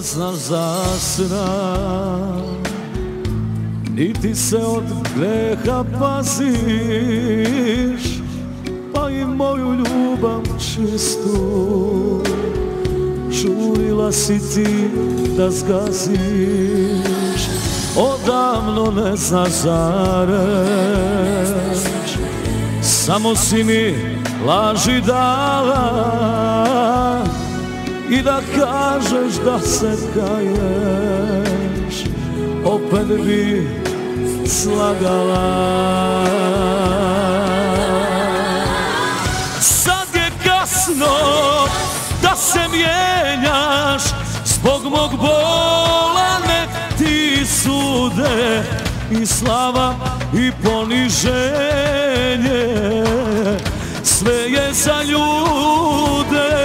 znaš za sram, niti se od greha paziš, pa i moju ljubav čistu žurila si ti da zgaziš. Odavno ne znaš za reč, samo si mi laži dala i da kažeš da se kaješ, opet bi slagala. Sad je kasno da se mijenjaš, zbog mog bola nek ti sude i slava i poniženje, sve je za ljude.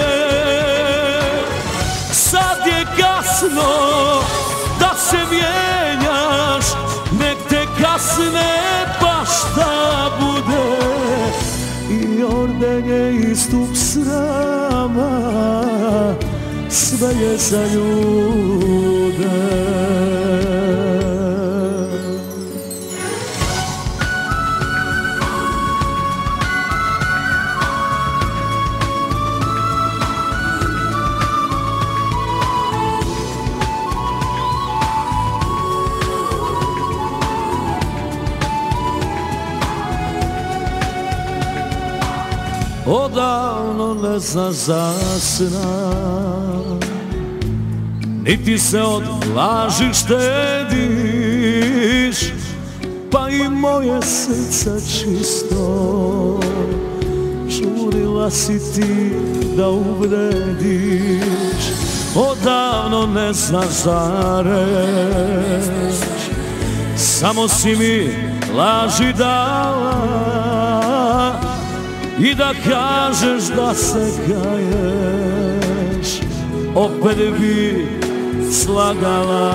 Sad je kasno da se mijenjaš, nek te kasne pa šta bude, i ordenje i stup srama, sve je za ljude. Odavno ne znaš za sram, niti se od laži štediš, pa i moje srce čisto žurila si ti da uvrediš. Odavno ne znaš za reč, samo si mi laži dala i da kažeš da se kaješ, opet bi slagala.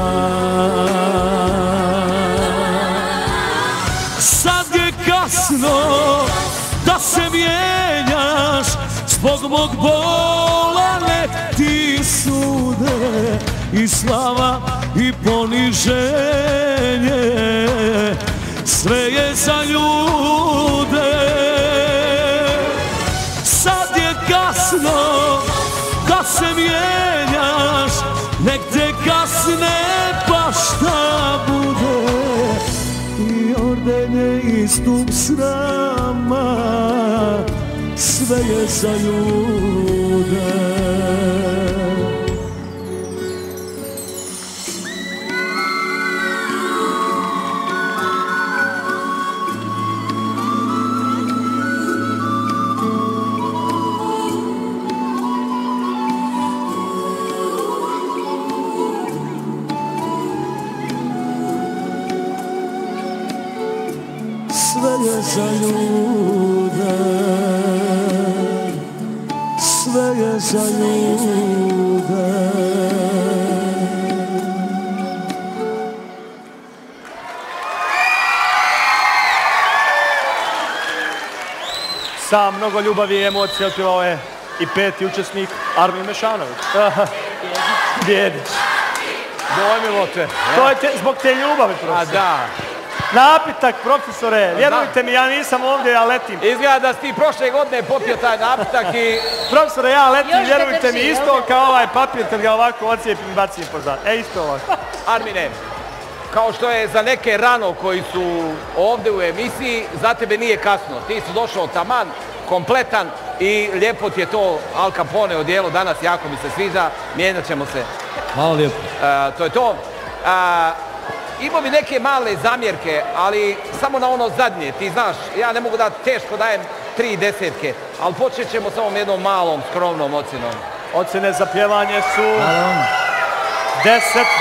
Sad je kasno da se mijenjaš, zbog mog bola nek ti sude i slava i poniženje, sve je za ljude. Sad je kasno da se mijenjaš, nek te kasne pa šta bude, i ordenje i stup srama, sve je za ljude. Sve je za ljude, sve je za ljude. Sa mnogo ljubavi i emocija otpjevao je i peti učesnik Armin Mešanović. Bjedić. Dojmilo te. To je zbog te ljubavi, profesor. A da. Napitak, profesore, vjerujte mi, ja nisam ovdje, ja letim. Izgleda da si ti prošle godine popio taj napitak i... Profesore, ja letim, vjerujte mi, isto kao ovaj papir kad ga ovako ocijepim i bacim pozad. Isto ovako. Armine, kao što je za neke rano koji su ovdje u emisiji, za tebe nije kasno. Ti si došao taman, kompletan i lijepo ti je to Al Capone odijelo danas, jako mi se sviđa, mijenjat ćemo se. Hvala lijepo. To je to. Imao bi neke male zamjerke, ali samo na ono zadnje. Ti znaš, ja ne mogu da teško dajem 3 desetke, ali počet ćemo s ovom jednom malom, skromnom ocjenom. Ocjene za pjevanje su 10, 10, 10.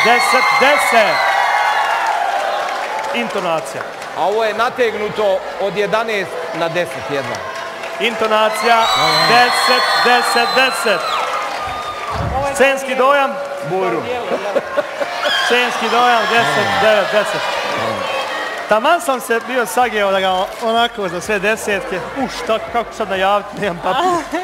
Intonacija. A ovo je nategnuto od 11 na 10 jedva. Intonacija 10, 10, 10. Scenski dojam? Buru. Scenski dojam 10, 9, 10. Taman sam se bio sagijao da ga onako za sve desetke. Kako sad najaviti, nemam papir.